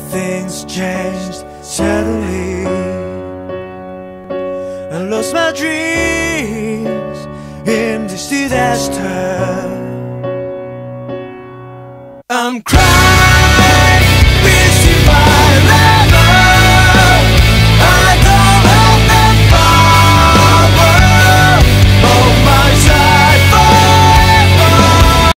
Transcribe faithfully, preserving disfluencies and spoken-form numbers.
things changed suddenly. I lost my dreams in this disaster. I'm crying, missing my life.